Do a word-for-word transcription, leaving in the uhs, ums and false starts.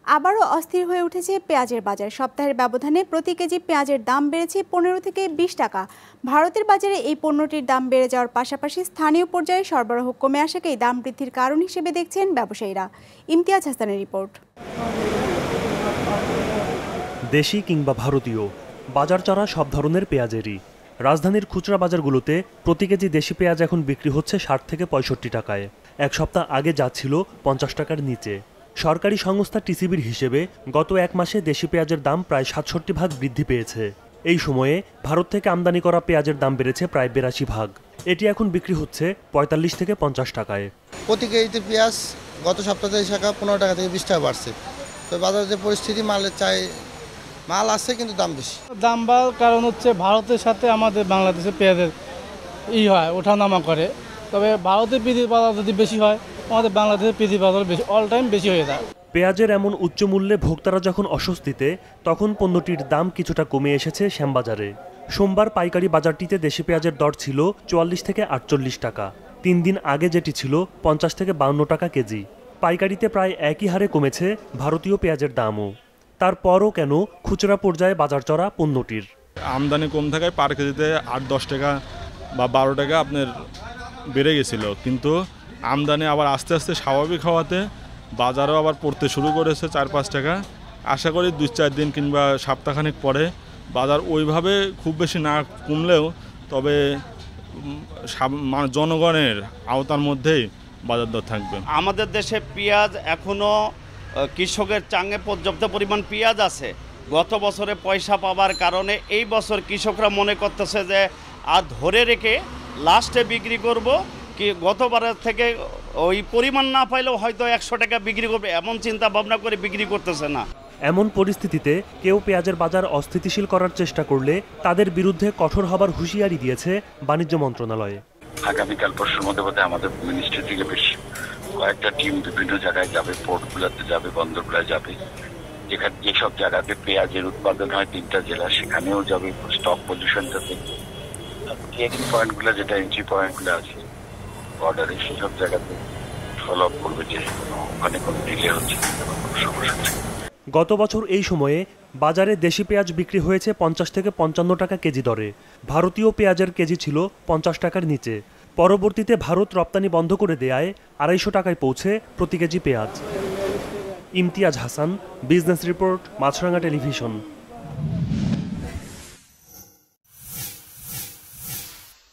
আবারও অস্থির হয়ে উঠেছে পেঁয়াজের বাজার। সপ্তাহের ব্যবধানে প্রতি কেজি পেঁয়াজের দাম বেড়েছে পনেরো থেকে বিশ টাকা। ভারতের বাজারে এই পণ্যটির দাম বেড়ে যাওয়ার পাশাপাশি স্থানীয় পর্যায়ে সরবরাহ কমে আসাকেই দাম বৃদ্ধির কারণ হিসেবে দেখছেন ব্যবসায়ীরা। ইমতিয়াজ হাসানের রিপোর্ট। দেশি কিংবা ভারতীয় বাজার চড়া সব ধরনের পেঁয়াজেরই। রাজধানীর খুচরা বাজারগুলোতে প্রতি কেজি দেশি পেঁয়াজ এখন বিক্রি হচ্ছে ষাট থেকে পঁয়ষট্টি টাকায়। এক সপ্তাহ আগে যা ছিল পঞ্চাশ টাকার নিচে। সরকারি সংস্থা টিসিবির হিসেবে গত এক মাসে দেশি পেঁয়াজের দাম প্রায় সাতষট্টি ভাগ বৃদ্ধি পেয়েছে। এই সময়ে ভারত থেকে আমদানি করা পেঁয়াজের দাম বেড়েছে প্রায় বিরাশি ভাগ। এটি এখন বিক্রি হচ্ছে পঁয়তাল্লিশ থেকে পঞ্চাশ টাকায়। প্রতি কেজিতে পেঁয়াজ গত সপ্তাহে টাকা পনেরো টাকা থেকে বিশ টাকা বাড়ছে। তো বাজারের যে পরিস্থিতি, মালের চাই মাল আছে কিন্তু দাম বেশি। দাম বাড়ার কারণ হচ্ছে ভারতের সাথে আমাদের বাংলাদেশের পেঁয়াজের ই হয়, ওঠানামা করে। তবে ভারতের পৃথিবীর বাজার যদি বেশি হয়, আমাদের বাংলাদেশের পৃথিবীর বাজার বেশি অল টাইম বেশি হয়ে যায়। পেঁয়াজের এমন উচ্চ মূল্যে ভোক্তারা যখন অস্বস্তিতে, তখন পণ্যটির দাম কিছুটা কমে এসেছে শ্যামবাজারে। সোমবার পাইকারি বাজারটিতে দেশি পেঁয়াজের দর ছিল চুয়াল্লিশ থেকে আটচল্লিশ টাকা। তিন দিন আগে যেটি ছিল পঞ্চাশ থেকে বাউন্ন টাকা কেজি। পাইকারিতে প্রায় একই হারে কমেছে ভারতীয় পেঁয়াজের দামও। তারপরও কেন খুচরা পর্যায়ে বাজার চড়া পণ্যটির? আমদানি কম থাকায় পার কেজিতে আট দশ টাকা বা বারো টাকা আপনার বেড়ে গেছিল, কিন্তু আমদানি আবার আস্তে আস্তে স্বাভাবিক হওয়াতে বাজারও আবার পড়তে শুরু করেছে চার পাঁচ টাকা। আশা করি দুই চার দিন কিংবা সপ্তাহখানেক পরে বাজার ওইভাবে খুব বেশি না কমলেও তবে জনগণের আওতার মধ্যেই বাজার দর থাকবে। আমাদের দেশে পেঁয়াজ এখনও কৃষকের চাঙে পর্যাপ্ত পরিমাণ পেঁয়াজ আছে। গত বছরে পয়সা পাওয়ার কারণে এই বছর কৃষকরা মনে করতেছে যে আর ধরে রেখে লাস্টে বিক্রি করব, কি গতবারের থেকে ওই পরিমাণ না পাইলেও হয়তো একশো টাকা বিক্রি করবে, এমন চিন্তা ভাবনা করে বিক্রি করতেছে না। এমন পরিস্থিতিতে কেউ পেঁয়াজের বাজার অস্থিতিশীল করার চেষ্টা করলে তাদের বিরুদ্ধে কঠোর হবার হুঁশিয়ারি দিয়েছে বাণিজ্য মন্ত্রণালয়। আগামীকাল পরশুর মধ্যে বোধহয় আমাদের মিনিস্ট্রি থেকে বেশ কয়েকটা টিম বিভিন্ন জায়গায় যাবে, পোর্টগুলোতে যাবে, বন্দরগুলোয় যাবে। যেখানে যেসব জায়গাতে পেঁয়াজের উৎপাদন হয় তিনটা জেলা, সেখানেও যাবে স্টক পজিশনটাতে। ট্রেডিং পয়েন্টগুলো, যেটা এন্ট্রি পয়েন্টগুলো আছে বর্ডারে, সেসব জায়গাতে ফলো আপ করবে যে ওখানে কোনো ডিলে হচ্ছে, কোনো সমস্যা। গত বছর এই সময়ে বাজারে দেশি পেঁয়াজ বিক্রি হয়েছে পঞ্চাশ থেকে পঞ্চান্ন টাকা কেজি দরে। ভারতীয় পেঁয়াজের কেজি ছিল পঞ্চাশ টাকার নিচে। পরবর্তীতে ভারত রপ্তানি বন্ধ করে দেয়ায় আড়াইশো টাকায় পৌঁছে প্রতি কেজি পেঁয়াজ। Imtiaz Hasan, business report, Maasranga television.